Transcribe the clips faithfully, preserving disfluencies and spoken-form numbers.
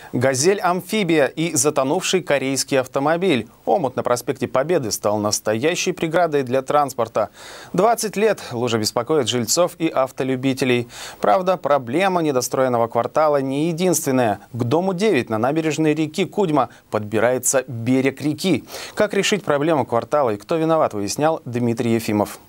«Газель-амфибия» и затонувший корейский автомобиль. Омут на проспекте Победы стал настоящей преградой для транспорта. двадцать лет лужа беспокоит жильцов и автолюбителей. Правда, проблема недостроенного квартала не единственная. К дому девять на набережной реки Кудьма подбирается берег реки. Как решить проблему квартала и кто виноват, выяснял Дмитрий Ефимов.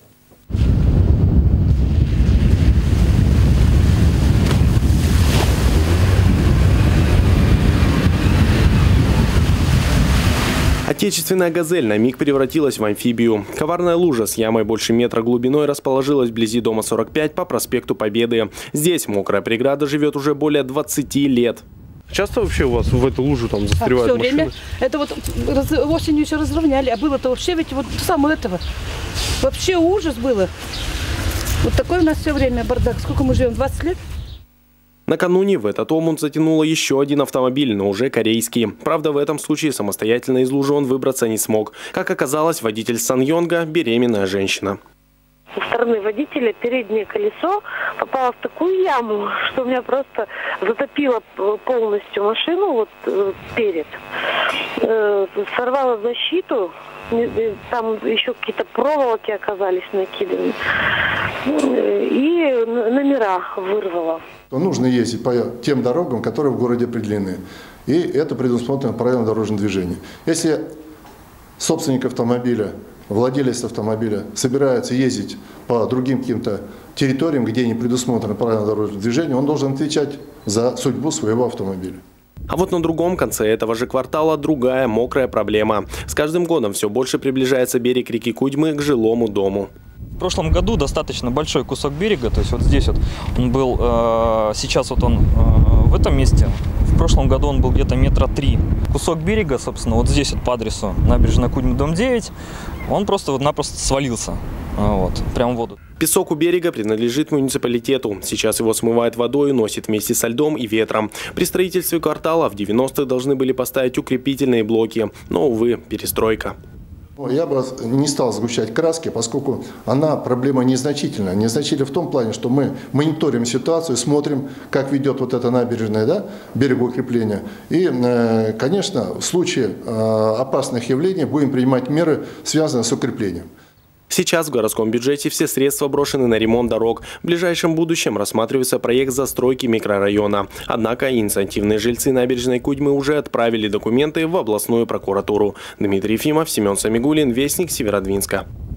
Отечественная «Газель» на миг превратилась в амфибию. Коварная лужа с ямой больше метра глубиной расположилась вблизи дома сорок пять по проспекту Победы. Здесь мокрая преграда живет уже более двадцати лет. Часто вообще у вас в эту лужу там застревают а, все машины? Время. Это вот раз, осенью еще разровняли, а было-то вообще ведь вот самое этого. Вообще ужас было. Вот такой у нас все время бардак. Сколько мы живем? двадцать лет? Накануне в этот омут затянуло еще один автомобиль, но уже корейский. Правда, в этом случае самостоятельно из лужи он выбраться не смог. Как оказалось, водитель Саньонга – беременная женщина. Со стороны водителя переднее колесо попало в такую яму, что у меня просто затопило полностью машину, вот перед. Сорвало защиту, там еще какие-то проволоки оказались накиданы. И номера вырвало. Нужно ездить по тем дорогам, которые в городе определены. И это предусмотрено правилам дорожного движения. Если собственник автомобиля, владелец автомобиля собирается ездить по другим каким-то территориям, где не предусмотрено правила дорожного движения, он должен отвечать за судьбу своего автомобиля. А вот на другом конце этого же квартала другая мокрая проблема. С каждым годом все больше приближается берег реки Кудьмы к жилому дому. В прошлом году достаточно большой кусок берега, то есть вот здесь вот он был, э, сейчас вот он э, в этом месте, в прошлом году он был где-то метра три. Кусок берега, собственно, вот здесь вот по адресу набережная Кудьмы, дом девять, он просто вот напросто свалился, вот, прямо в воду. Песок у берега принадлежит муниципалитету. Сейчас его смывает водой и носит вместе со льдом и ветром. При строительстве квартала в девяностых должны были поставить укрепительные блоки, но, увы, перестройка. Я бы не стал сгущать краски, поскольку она проблема незначительная. Незначительная в том плане, что мы мониторим ситуацию, смотрим, как ведет вот эта набережная, да, берегоукрепления. И, конечно, в случае опасных явлений будем принимать меры, связанные с укреплением. Сейчас в городском бюджете все средства брошены на ремонт дорог. В ближайшем будущем рассматривается проект застройки микрорайона. Однако инициативные жильцы набережной Кудьмы уже отправили документы в областную прокуратуру. Дмитрий Ефимов, Семен Самигуллин, Вестник Северодвинска.